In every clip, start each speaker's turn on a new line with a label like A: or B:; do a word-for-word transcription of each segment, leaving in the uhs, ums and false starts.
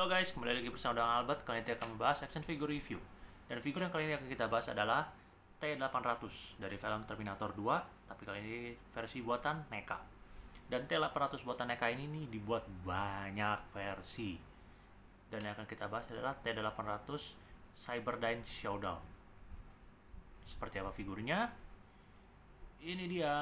A: Halo guys, kembali lagi bersama dengan Albert. Kali ini kita akan membahas action figure review. Dan figur yang kali ini akan kita bahas adalah T delapan ratus dari film Terminator dua, tapi kali ini versi buatan NECA. Dan T delapan ratus buatan NECA ini nih dibuat banyak versi. Dan yang akan kita bahas adalah T delapan ratus Cyberdyne Showdown. Seperti apa figurnya? Ini dia.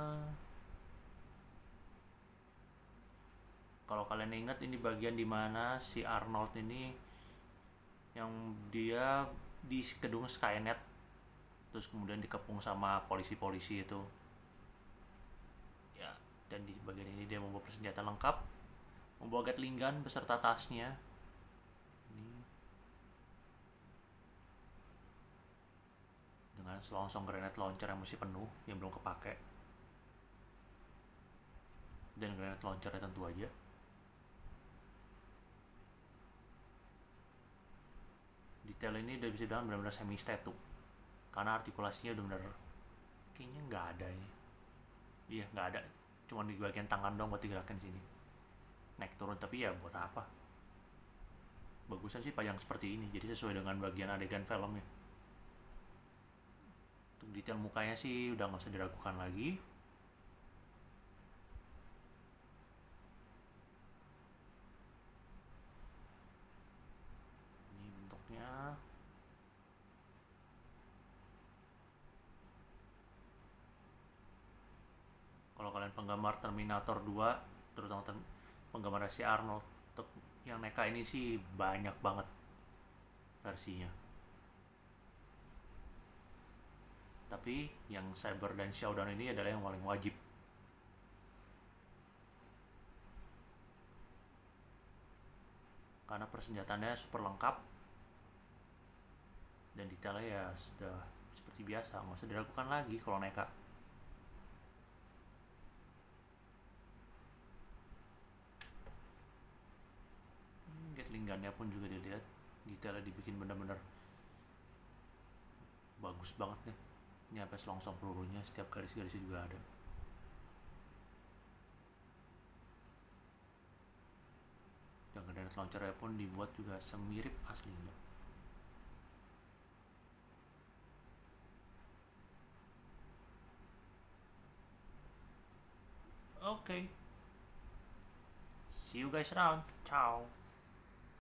A: Kalau kalian ingat, ini bagian dimana si Arnold ini yang dia di gedung Skynet, terus kemudian dikepung sama polisi-polisi itu ya. Dan di bagian ini dia membawa senjata lengkap, membawa Gatling gun beserta tasnya ini, dengan selongsong granat launcher yang masih penuh, yang belum kepake, dan granat launchernya tentu aja. Detail ini udah bisa bilang benar-benar semi statue, karena artikulasinya udah bener kayaknya nggak ada ini. Iya, nggak ada, cuma di bagian tangan dong buat digerakin sini, naik turun. Tapi ya buat apa, bagusan sih pajang seperti ini, jadi sesuai dengan bagian adegan filmnya. Untuk detail mukanya sih udah nggak usah diragukan lagi. Kalau kalian penggemar Terminator dua, terutama penggemar si Arnold, untuk yang NECA ini sih banyak banget versinya. Tapi yang Cyberdyne Showdown ini adalah yang paling wajib, karena persenjataannya super lengkap dan detailnya ya sudah seperti biasa, nggak usah diragukan lagi kalau NECA. Gatling gunnya pun juga dilihat, detailnya dibikin bener-bener bagus banget nih. Ini sampai selongsong pelurunya, setiap garis-garisnya juga ada. Dan granat launchernya pun dibuat juga semirip aslinya. Oke, okay. See you guys around. Ciao.